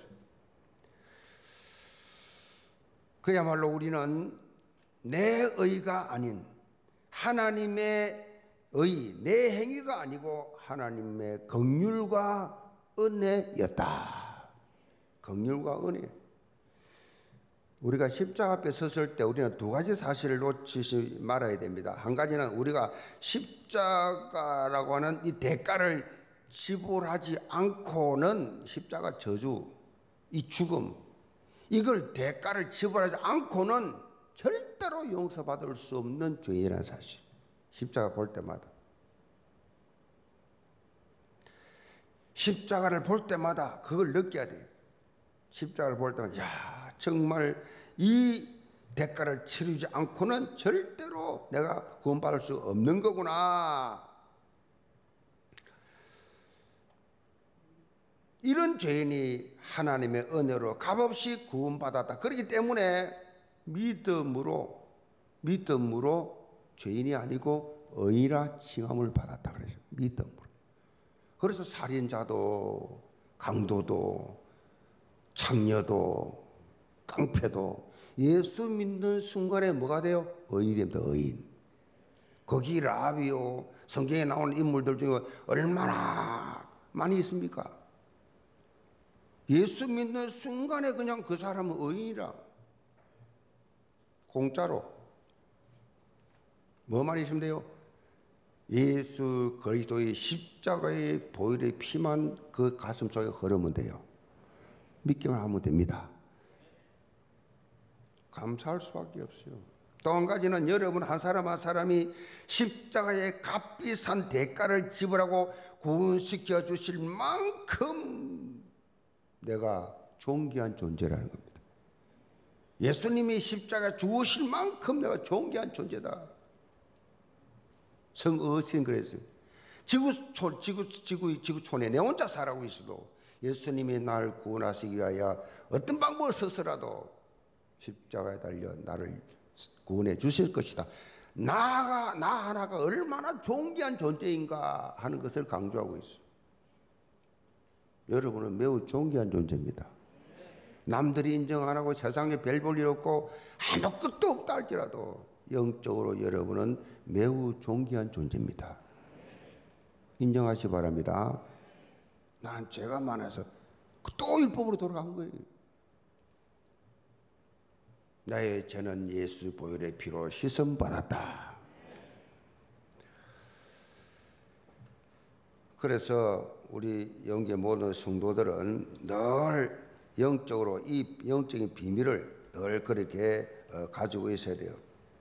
그야말로 우리는 내 의가 아닌 하나님의 의, 내 행위가 아니고 하나님의 긍휼과 은혜였다. 긍휼과 은혜. 우리가 십자가 앞에 섰을 때 우리는 두 가지 사실을 놓치지 말아야 됩니다. 한 가지는 우리가 십자가라고 하는 이 대가를 지불하지 않고는 십자가 저주, 이 죽음, 이걸 대가를 지불하지 않고는 절대로 용서받을 수 없는 죄라는 사실. 십자가 볼 때마다. 십자가를 볼 때마다 그걸 느껴야 돼요. 십자가를 볼 때마다 야, 정말 이 대가를 치르지 않고는 절대로 내가 구원받을 수 없는 거구나. 이런 죄인이 하나님의 은혜로 값없이 구원받았다. 그렇기 때문에 믿음으로 죄인이 아니고 의인이라 칭함을 받았다 그래서 믿음으로. 그래서 살인자도 강도도 창녀도 깡패도 예수 믿는 순간에 뭐가 돼요? 의인이 됩니다. 의인. 거기 라비오 성경에 나오는 인물들 중에 얼마나 많이 있습니까? 예수 믿는 순간에 그냥 그 사람은 의인이라. 공짜로. 뭐 말이시면 돼요? 예수 그리스도의 십자가의 보혈의 피만 그 가슴 속에 흐르면 돼요. 믿기만 하면 됩니다. 감사할 수밖에 없어요. 또 한 가지는 여러분 한 사람 한 사람이 십자가의 값비싼 대가를 지불하고 구원시켜 주실 만큼 내가 존귀한 존재라는 겁니다. 예수님이 십자가 죽으실 만큼 내가 존귀한 존재다. 성어신 그랬어요. 지구촌에 내 혼자 살아가고 있어도 예수님이 날 구원하시기 위하여 어떤 방법을 써서라도 십자가에 달려 나를 구원해 주실 것이다. 나 하나가 얼마나 존귀한 존재인가 하는 것을 강조하고 있어요. 여러분은 매우 존귀한 존재입니다. 남들이 인정 안 하고 세상에 별 볼 일 없고 아무것도 없다 할지라도 영적으로 여러분은 매우 존귀한 존재입니다. 인정하시기 바랍니다. 나는 죄가 많아서 또 율법으로 돌아간 거예요. 나의 죄는 예수 보혈의 피로 씻음받았다. 그래서 우리 영계 모든 성도들은 늘 영적으로 이 영적인 비밀을 늘 그렇게 가지고 있어야 돼요.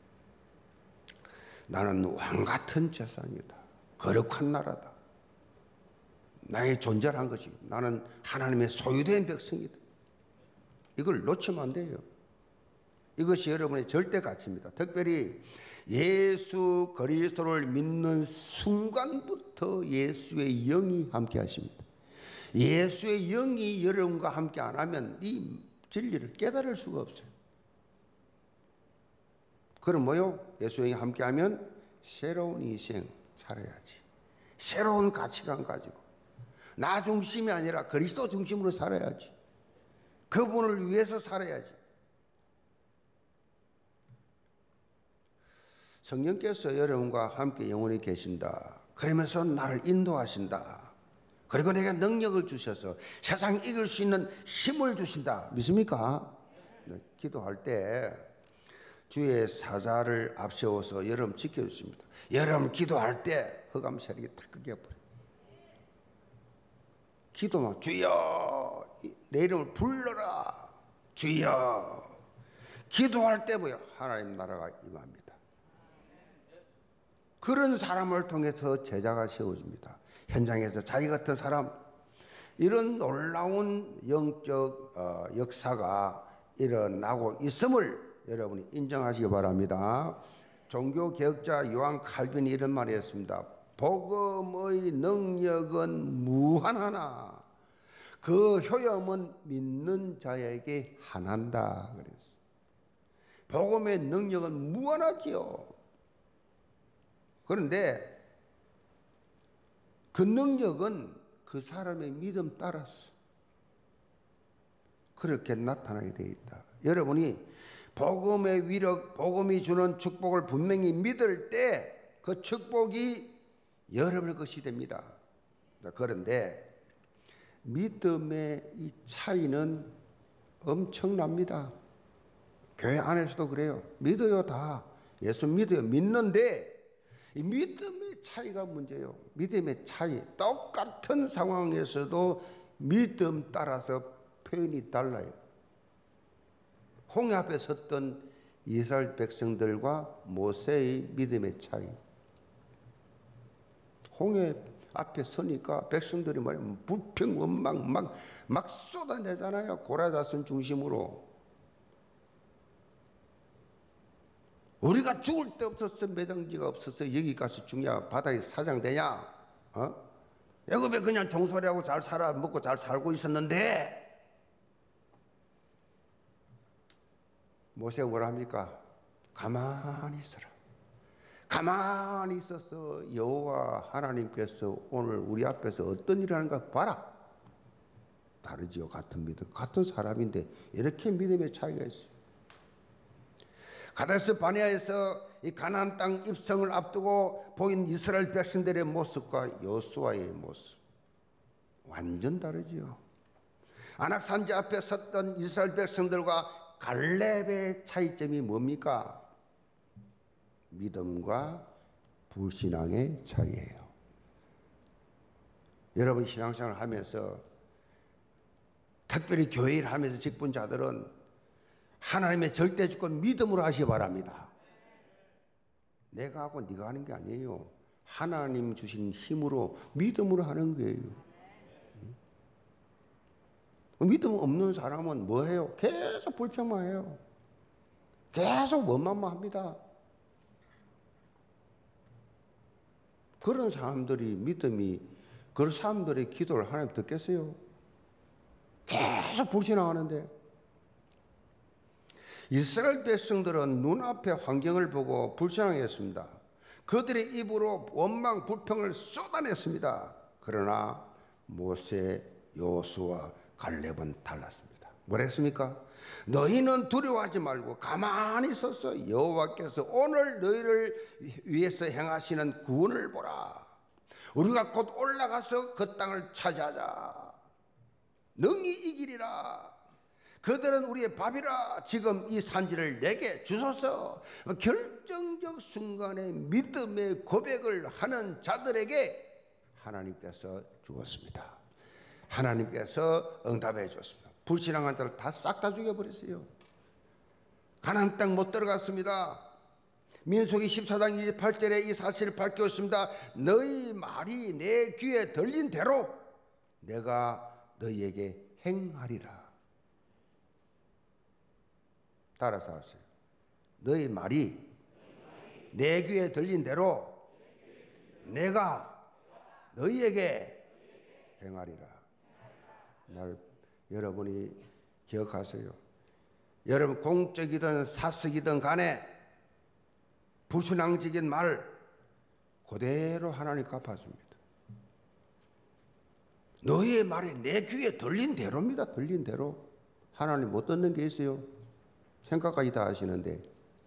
나는 왕같은 재산이다. 거룩한 나라다. 나의 존재란 것이 나는 하나님의 소유된 백성이다. 이걸 놓치면 안 돼요. 이것이 여러분의 절대 가치입니다. 특별히 예수 그리스도를 믿는 순간부터 예수의 영이 함께 하십니다. 예수의 영이 여러분과 함께 안 하면 이 진리를 깨달을 수가 없어요. 그럼 뭐요? 예수의 영이 함께 하면 새로운 인생 살아야지. 새로운 가치관 가지고 나 중심이 아니라 그리스도 중심으로 살아야지. 그분을 위해서 살아야지. 성령께서 여러분과 함께 영원히 계신다. 그러면서 나를 인도하신다. 그리고 내게 능력을 주셔서 세상 이길 수 있는 힘을 주신다. 믿습니까? 네, 기도할 때 주의 사자를 앞세워서 여러분 지켜주십니다. 여러분 기도할 때 흑암 세력이 탁 끊겨버려요. 기도만 주여 내 이름을 불러라. 주여. 기도할 때 뭐요? 하나님 나라가 임합니다. 그런 사람을 통해서 제자가 세워집니다. 현장에서 자기 같은 사람, 이런 놀라운 영적 역사가 일어나고 있음을 여러분이 인정하시기 바랍니다. 종교개혁자 요한 칼빈이 이런 말을 했습니다. 복음의 능력은 무한하나 그 효험은 믿는 자에게 한한다 그랬어요. 복음의 능력은 무한하지요. 그런데 그 능력은 그 사람의 믿음 따라서 그렇게 나타나게 되어 있다. 여러분이 복음의 위력, 복음이 주는 축복을 분명히 믿을 때 그 축복이 여러분의 것이 됩니다. 그런데 믿음의 이 차이는 엄청납니다. 교회 안에서도 그래요. 믿어요, 다. 예수 믿어요. 믿는데 이 믿음의 차이가 문제예요. 믿음의 차이. 똑같은 상황에서도 믿음 따라서 표현이 달라요. 홍해 앞에 섰던 이스라엘 백성들과 모세의 믿음의 차이. 홍해 앞에 서니까 백성들이 말이야 불평 원망 막 쏟아내잖아요. 고라자손 중심으로. 우리가 죽을 데 없었어. 매장지가 없었어. 여기 가서 죽냐? 바다에 사장되냐? 애굽에 그냥 종소리하고 잘 살아 먹고 잘 살고 있었는데 모세가 뭐라 합니까? 가만히 있어라. 가만히 있어서 여호와 하나님께서 오늘 우리 앞에서 어떤 일을 하는가 봐라. 다르지요. 같은 믿음, 같은 사람인데 이렇게 믿음의 차이가 있어요. 가데스 바네아에서 이 가나안 땅 입성을 앞두고 보인 이스라엘 백성들의 모습과 여호수아의 모습 완전 다르지요. 아낙산지 앞에 섰던 이스라엘 백성들과 갈렙의 차이점이 뭡니까? 믿음과 불신앙의 차이예요. 여러분 신앙생활을 하면서 특별히 교회 일을 하면서 직분자들은 하나님의 절대 주권 믿음으로 하시기 바랍니다. 내가 하고 네가 하는 게 아니에요. 하나님 주신 힘으로 믿음으로 하는 거예요. 믿음 없는 사람은 뭐 해요? 계속 불평만 해요. 계속 원망만 합니다. 그런 사람들이 믿음이 그런 사람들의 기도를 하나님 듣겠어요? 계속 불신앙하는데. 이스라엘 백성들은 눈앞의 환경을 보고 불신앙했습니다. 그들의 입으로 원망 불평을 쏟아냈습니다. 그러나 모세, 여호수아, 갈렙은 달랐습니다. 뭐랬습니까? 너희는 두려워하지 말고 가만히 서서 여호와께서 오늘 너희를 위해서 행하시는 구원을 보라. 우리가 곧 올라가서 그 땅을 차지하자. 능히 이기리라. 그들은 우리의 밥이라. 지금 이 산지를 내게 주소서. 결정적 순간에 믿음의 고백을 하는 자들에게 하나님께서 주었습니다. 하나님께서 응답해 줬습니다. 불신앙한 자를 다 싹 다 죽여버렸어요. 가나안 땅 못 들어갔습니다. 민수기 14장 28절에 이 사실을 밝혔습니다. 너희 말이 내 귀에 들린 대로 내가 너희에게 행하리라. 따라서 하세요. 너희 말이 내 귀에 들린 대로 내가 너희에게 행하리라. 날 여러분이 기억하세요. 여러분 공적이든 사석이든 간에 불신앙적인 말 그대로 하나님 갚아줍니다. 너희의 말이 내 귀에 들린 대로입니다. 들린 대로. 하나님 못 듣는 게 있어요? 생각까지 다 하시는데.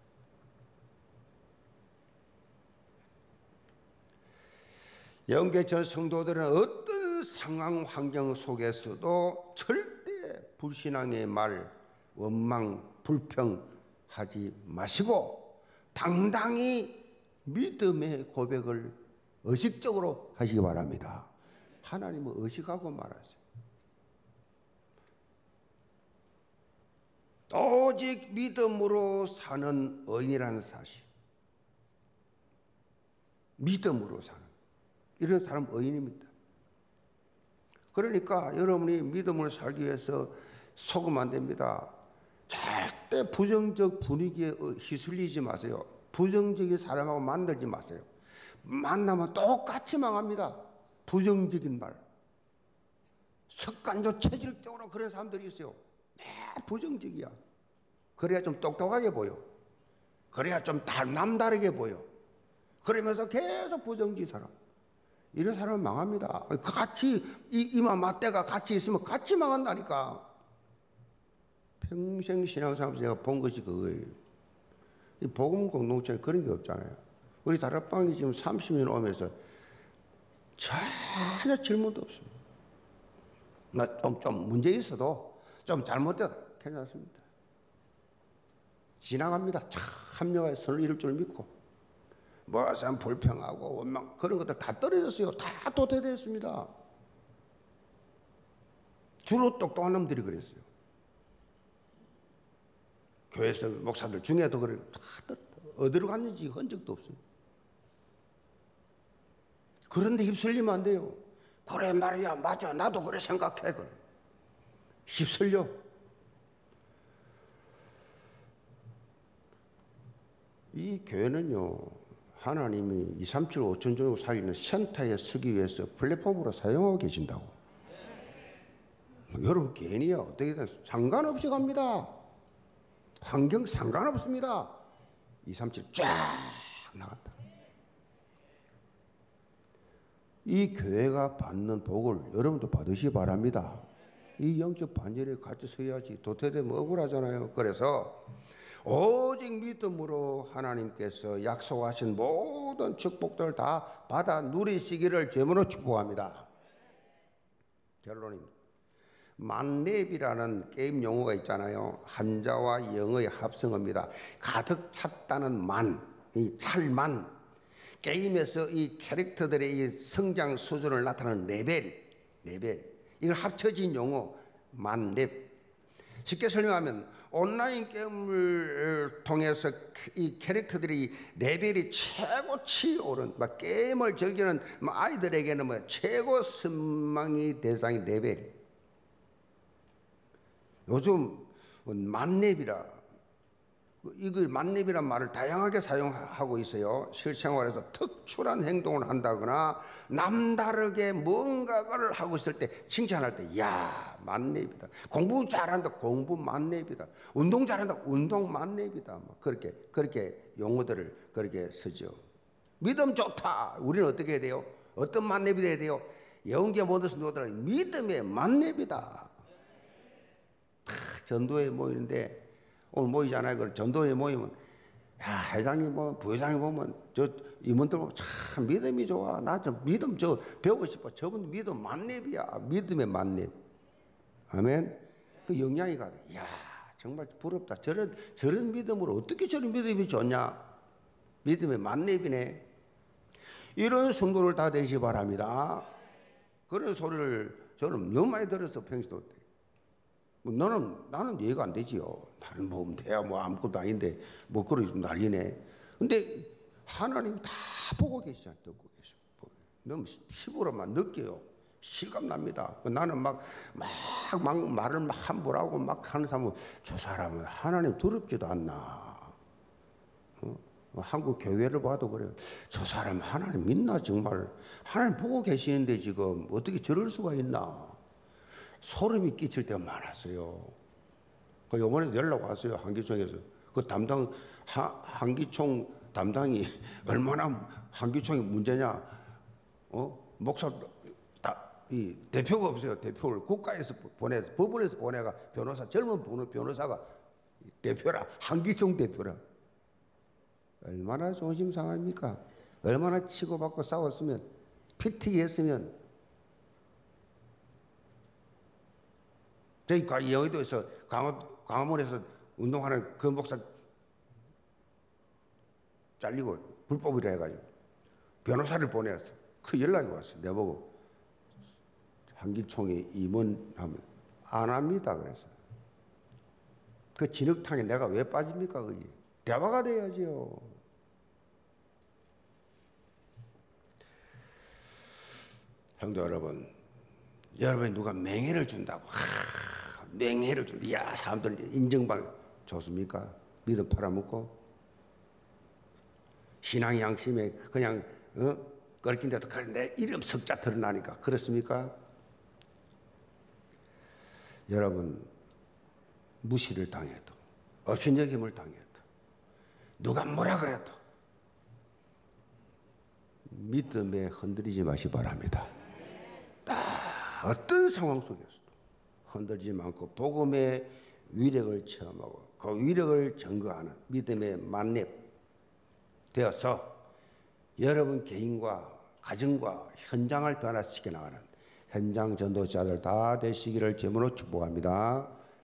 영계전 성도들은 어떤 상황 환경 속에서도 절대 불신앙의 말, 원망, 불평하지 마시고 당당히 믿음의 고백을 의식적으로 하시기 바랍니다. 하나님은 의식하고 말하세요. 오직 믿음으로 사는 의인이라는 사실. 믿음으로 사는 이런 사람 의인입니다. 그러니까 여러분이 믿음을 살기 위해서 속으면 안 됩니다. 절대 부정적 분위기에 휘둘리지 마세요. 부정적인 사람하고 만들지 마세요. 만나면 똑같이 망합니다. 부정적인 말. 습관적 체질적으로 그런 사람들이 있어요. 매일 부정적이야. 그래야 좀 똑똑하게 보여. 그래야 좀 남다르게 보여. 그러면서 계속 부정적인 사람. 이런 사람은 망합니다. 같이 이마 맞대가 같이 있으면 같이 망한다니까. 평생 신앙생활에서 제가 본 것이 그거예요. 이 복음 공동체는 그런 게 없잖아요. 우리 다락방이 지금 30년 오면서 전혀 질문도 없습니다. 좀 문제 있어도 좀 잘못되다 괜찮습니다. 지나갑니다. 참 합력하여 선을 이룰 줄 믿고 뭐 사람 불평하고 원망 그런 것들 다 떨어졌어요. 다 도태되었습니다. 주로 똑똑한 놈들이 그랬어요. 교회에서 목사들 중에도 그래요. 다 어디로 갔는지 흔적도 없어요. 그런데 휩쓸리면 안 돼요. 그래 말이야 맞아 나도 그래 생각해. 그래. 휩쓸려. 이 교회는요 하나님이 237 5천 종을 살리는 센터에 서기 위해서 플랫폼으로 사용하고 계신다고. 여러분 괜히야 어떻게든 상관없이 갑니다. 환경 상관없습니다. 237 쫙 나간다. 이 교회가 받는 복을 여러분도 받으시기 바랍니다. 이 영적 반열에 같이 서야지. 도태되면 억울하잖아요. 그래서 오직 믿음으로 하나님께서 약속하신 모든 축복들을 다 받아 누리시기를 제물로 축복합니다. 결론입니다. 만렙이라는 게임 용어가 있잖아요. 한자와 영어의 합성어입니다. 가득 찼다는 만, 이 찰만. 게임에서 이 캐릭터들의 이 성장 수준을 나타내는 레벨. 이걸 합쳐진 용어 만렙. 쉽게 설명하면 온라인 게임을 통해서 이 캐릭터들이 레벨이 최고치 오른 막 게임을 즐기는 아이들에게는 뭐 최고 선망의 대상이 레벨. 요즘 만렙이라 이걸 만렙이란 말을 다양하게 사용하고 있어요. 실생활에서 특출한 행동을 한다거나 남다르게 뭔가를 하고 있을 때 칭찬할 때 야 만렙이다. 공부 잘한다. 공부 만렙이다. 운동 잘한다. 운동 만렙이다. 뭐 그렇게 용어들을 그렇게 쓰죠. 믿음 좋다. 우리는 어떻게 해야 돼요? 어떤 만렙이 돼야 돼요? 영계 모든 성도들은 믿음의 만렙이다. 전도회 모이는데 오늘 모이잖아요. 그 전도회 모이면 야 회장님 뭐 부회장님 보면 저 임원들 보면 참 믿음이 좋아. 나 좀 믿음 저 배우고 싶어. 저분 믿음 만렙이야. 믿음의 만렙. 아멘. 그 영향이 가네. 야 정말 부럽다. 저런 믿음으로 어떻게 저런 믿음이 좋냐. 믿음의 만렙이네. 이런 성도를 다 되시기 바랍니다. 그런 소리를 저는 너무 많이 들어서 평소도 때. 나는 이해가 안 되지요. 나는 뭐 돼야 뭐 아무것도 아닌데 뭐 그러지 난리네. 근데 하나님 다 보고 계시잖아요. 듣고 계셔. 너무 피부로만 느껴요. 실감납니다. 나는 막 말을 막 함부로 하고 막 하는 사람은 저 사람은 하나님 두렵지도 않나. 한국 교회를 봐도 그래요. 저 사람 하나님 믿나 정말. 하나님 보고 계시는데 지금 어떻게 저럴 수가 있나. 소름이 끼칠 때가 많았어요. 그 요번에도 연락 왔어요. 한기총에서. 그 담당 한기총 담당이 얼마나 한기총이 문제냐. 목사 이 대표가 없어요. 대표를 국가에서 보내서 법원에서 보내가 변호사 젊은 변호사가 대표라 한기총 대표라. 얼마나 조심상합니까? 얼마나 치고받고 싸웠으면 피튀기 했으면. 저희 여의도에서 강화문에서 운동하는 그 목사 잘리고 불법이라 해가지고 변호사를 보내서 그 연락이 왔어요. 내보고 한기총이 임원하면 안 합니다. 그래서 그 진흙탕에 내가 왜 빠집니까? 그게 대화가 돼야지요. 형도 여러분, 여러분이 누가 명예를 준다고 명예를 준다. 야, 사람들 인정받 좋습니까? 믿음 팔아먹고 신앙 양심에 그냥 끓긴데도 내 이름 석자 드러나니까 그렇습니까? 여러분, 무시를 당해도 업신여김을 당해도 누가 뭐라 그래도 믿음에 흔들리지 마시 바랍니다. 어떤 상황 속에서도 흔들리지 않고 복음의 위력을 체험하고 그 위력을 증거하는 믿음의 만렙 되어서 여러분 개인과 가정과 현장을 변화시켜 나가는 현장 전도자들 다 되시기를 주님으로 축복합니다.